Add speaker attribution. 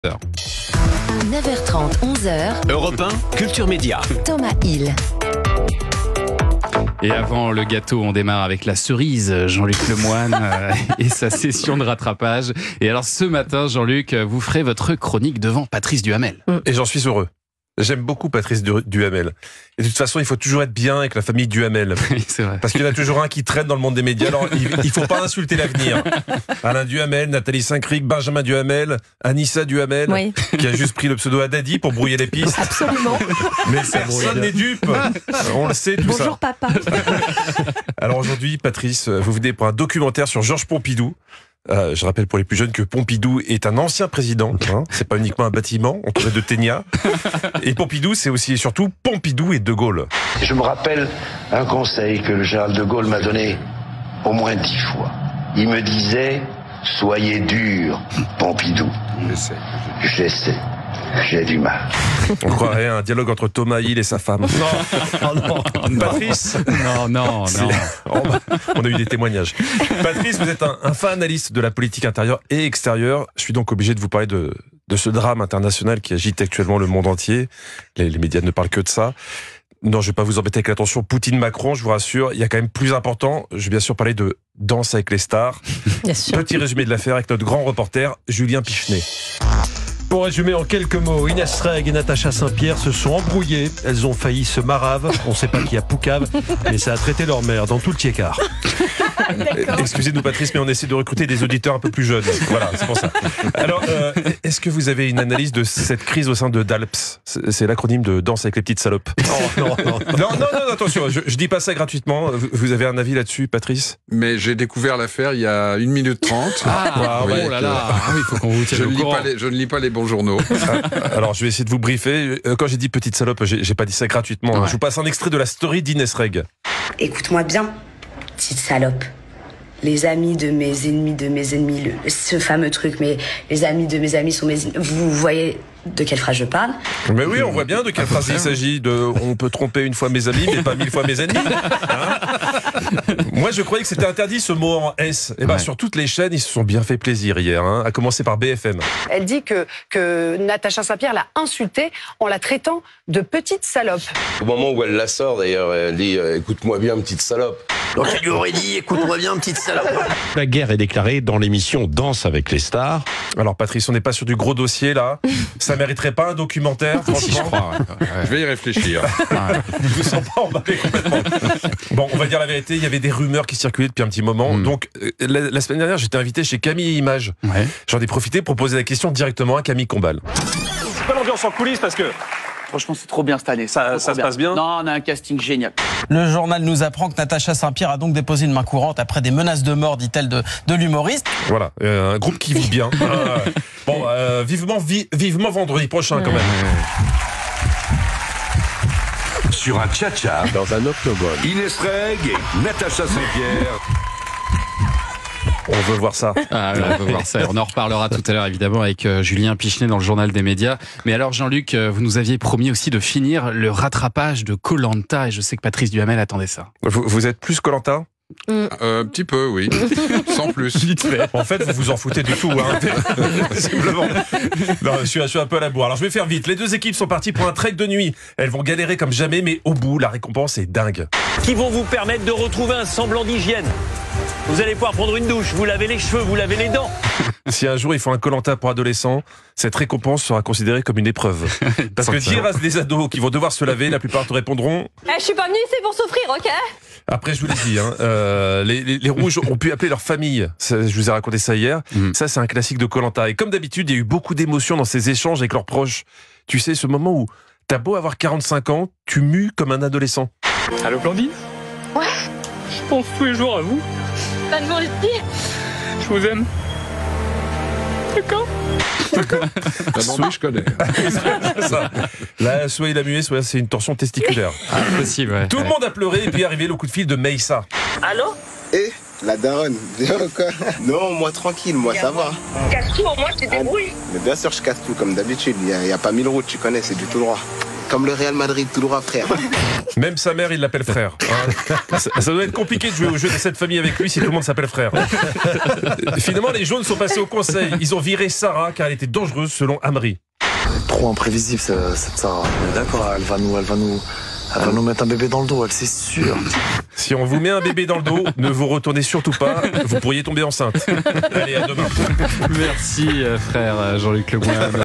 Speaker 1: 9h30, 11h.
Speaker 2: Europe 1, Culture Média.
Speaker 1: Thomas Hill.
Speaker 3: Et avant le gâteau, on démarre avec la cerise, Jean-Luc Lemoyne et sa session de rattrapage. Et alors ce matin, Jean-Luc, vous ferez votre chronique devant Patrice Duhamel.
Speaker 4: Et j'en suis heureux. J'aime beaucoup Patrice Duhamel. Et de toute façon, il faut toujours être bien avec la famille Duhamel.
Speaker 3: Oui, c'est vrai.
Speaker 4: Parce qu'il y en a toujours un qui traîne dans le monde des médias. Alors, il faut pas insulter l'avenir. Alain Duhamel, Nathalie Saint-Cric, Benjamin Duhamel, Anissa Duhamel,
Speaker 1: Oui.
Speaker 4: qui a juste pris le pseudo à Daddy pour brouiller les pistes.
Speaker 1: Absolument.
Speaker 4: Mais personne n'est dupe. On le sait, tout
Speaker 1: Bonjour
Speaker 4: ça.
Speaker 1: papa.
Speaker 4: Alors aujourd'hui, Patrice, vous venez pour un documentaire sur Georges Pompidou. Je rappelle pour les plus jeunes que Pompidou est un ancien président. C'est pas uniquement un bâtiment entouré de ténias. Et Pompidou, c'est aussi et surtout Pompidou et De Gaulle.
Speaker 5: Je me rappelle un conseil que le général de Gaulle m'a donné au moins 10 fois. Il me disait « Soyez dur, Pompidou ». J'essaie. J'ai du mal.
Speaker 4: On croirait un dialogue entre Thomas Hill et sa femme. Non. Patrice.
Speaker 3: Non.
Speaker 4: On a eu des témoignages. Patrice, vous êtes un fin analyste de la politique intérieure et extérieure. Je suis donc obligé de vous parler de ce drame international qui agite actuellement le monde entier. Les médias ne parlent que de ça. Non, je vais pas vous embêter avec l'attention Poutine-Macron, je vous rassure. Il y a quand même plus important. Je vais bien sûr parler de Danse avec les stars.
Speaker 1: Bien sûr.
Speaker 4: Petit résumé de l'affaire avec notre grand reporter Julien Pichenet.
Speaker 6: Pour résumer en quelques mots, Inès Reg et Natacha Saint-Pierre se sont embrouillées. Elles ont failli se marave. On ne sait pas qui a poucave, mais ça a traité leur mère dans tout le tiécart.
Speaker 4: Excusez-nous Patrice, mais on essaie de recruter des auditeurs un peu plus jeunes. Voilà, c'est pour ça. Alors, est-ce que vous avez une analyse de cette crise au sein de DALPS? C'est l'acronyme de Danse avec les petites salopes.
Speaker 6: Non.
Speaker 4: Non, attention, je dis pas ça gratuitement. Vous avez un avis là-dessus, Patrice?
Speaker 7: Mais j'ai découvert l'affaire il y a 1 minute 30.
Speaker 3: Oh là là. Ah oui, il faut qu'on vous tienne au courant.
Speaker 7: Je ne lis pas les bons journaux.
Speaker 4: Alors, je vais essayer de vous briefer. Quand j'ai dit petite salope, j'ai pas dit ça gratuitement.
Speaker 3: Ouais.
Speaker 4: Je vous passe un extrait de la story d'Inès Reg.
Speaker 8: Écoute-moi bien, petite salope. Les amis de mes ennemis, ce fameux truc, mais les amis de mes amis sont mes ennemis. Vous voyez de quelle phrase je parle?
Speaker 4: Mais oui, on voit bien de quelle phrase il s'agit. On peut tromper une fois mes amis, mais pas 1000 fois mes ennemis. Moi, je croyais que c'était interdit ce mot en S. Et sur toutes les chaînes, ils se sont bien fait plaisir hier, à commencer par BFM.
Speaker 9: Elle dit que Natacha Saint-Pierre l'a insultée en la traitant de petite salope.
Speaker 5: Au moment où elle la sort, d'ailleurs, elle dit « Écoute-moi bien, petite salope ». Donc elle lui aurait dit « Écoute-moi bien, petite salope ».
Speaker 10: La guerre est déclarée dans l'émission Danse avec les stars.
Speaker 4: Alors Patrice, on n'est pas sur du gros dossier là. Ça mériterait pas un documentaire, franchement.
Speaker 3: Je crois, ouais.
Speaker 7: Je vais y réfléchir.
Speaker 4: Je vous sens pas emballé complètement. Bon, on va dire la vérité, il y avait des rumeurs qui circulaient depuis un petit moment. Donc la semaine dernière, j'étais invité chez Camille Images.
Speaker 3: Ouais.
Speaker 4: J'en ai profité pour poser la question directement à Camille Combal.
Speaker 11: C'est pas l'ambiance en coulisses parce que
Speaker 12: franchement, c'est trop bien cette année.
Speaker 11: ça se passe bien.
Speaker 12: Non, on a un casting génial.
Speaker 13: Le journal nous apprend que Natacha Saint-Pierre a donc déposé une main courante après des menaces de mort, dit-elle, de l'humoriste.
Speaker 4: Voilà, un groupe qui vit bien. Bon, vivement vendredi prochain quand même.
Speaker 2: Sur un tcha-tcha,
Speaker 10: Dans un octogone.
Speaker 2: Inès Reg et Natacha Saint-Pierre.
Speaker 4: On veut voir ça.
Speaker 3: Ah, on va voir ça. On en reparlera tout à l'heure, évidemment, avec Julien Pichenet dans le journal des médias. Mais alors, Jean-Luc, vous nous aviez promis aussi de finir le rattrapage de Koh-Lanta. Et je sais que Patrice Duhamel attendait ça.
Speaker 4: Vous êtes plus Koh-Lanta?
Speaker 7: Un petit peu, oui. Sans plus.
Speaker 3: Vite fait.
Speaker 4: En fait, vous vous en foutez du tout, simplement. Non, je suis un peu à la bourre. Alors, je vais faire vite. Les deux équipes sont parties pour un trek de nuit. Elles vont galérer comme jamais, mais au bout, la récompense est dingue.
Speaker 11: Qui vont vous permettre de retrouver un semblant d'hygiène. Vous allez pouvoir prendre une douche, vous lavez les cheveux, vous lavez les dents.
Speaker 4: Si un jour il faut un Koh-Lanta pour adolescents, cette récompense sera considérée comme une épreuve. Parce que dire des ados qui vont devoir se laver, la plupart te répondront
Speaker 9: Je suis pas venue ici pour souffrir, ok?
Speaker 4: Après, je vous l'ai dit, les rouges ont pu appeler leur famille. Je vous ai raconté ça hier. Ça, c'est un classique de Koh-Lanta. Et comme d'habitude, il y a eu beaucoup d'émotions dans ces échanges avec leurs proches. Tu sais, ce moment où t'as beau avoir 45 ans, tu mues comme un adolescent.
Speaker 11: Allô, Blandine?
Speaker 9: Ouais.
Speaker 11: Je pense tous les jours à vous.
Speaker 9: Pas de moi aussi.
Speaker 11: Je vous aime. D'accord.
Speaker 7: Oui, je connais.
Speaker 4: Ça. Là, soit il a mué, soit c'est une torsion testiculaire.
Speaker 3: Possible, ouais.
Speaker 4: Tout le monde a pleuré et puis est arrivé le coup de fil de Meissa.
Speaker 9: Allô?
Speaker 5: La daronne, viens quoi? Non, moi tranquille, moi ça va.
Speaker 9: Casse tout, au moins tu te débrouilles.
Speaker 5: Mais bien sûr, je casse tout comme d'habitude. Il y a pas 1000 routes, tu connais, c'est du tout droit.
Speaker 14: Comme le Real Madrid, toujours frère.
Speaker 4: Même sa mère, il l'appelle frère. Hein. Ça doit être compliqué de jouer au jeu de cette famille avec lui si tout le monde s'appelle frère. Finalement, les jaunes sont passés au conseil. Ils ont viré Sarah car elle était dangereuse selon Amri.
Speaker 15: Trop imprévisible cette Sarah. D'accord, elle va nous mettre un bébé dans le dos, elle, c'est sûr.
Speaker 4: Si on vous met un bébé dans le dos, ne vous retournez surtout pas, vous pourriez tomber enceinte. Allez, à demain.
Speaker 3: Merci frère Jean-Luc Lemoyne.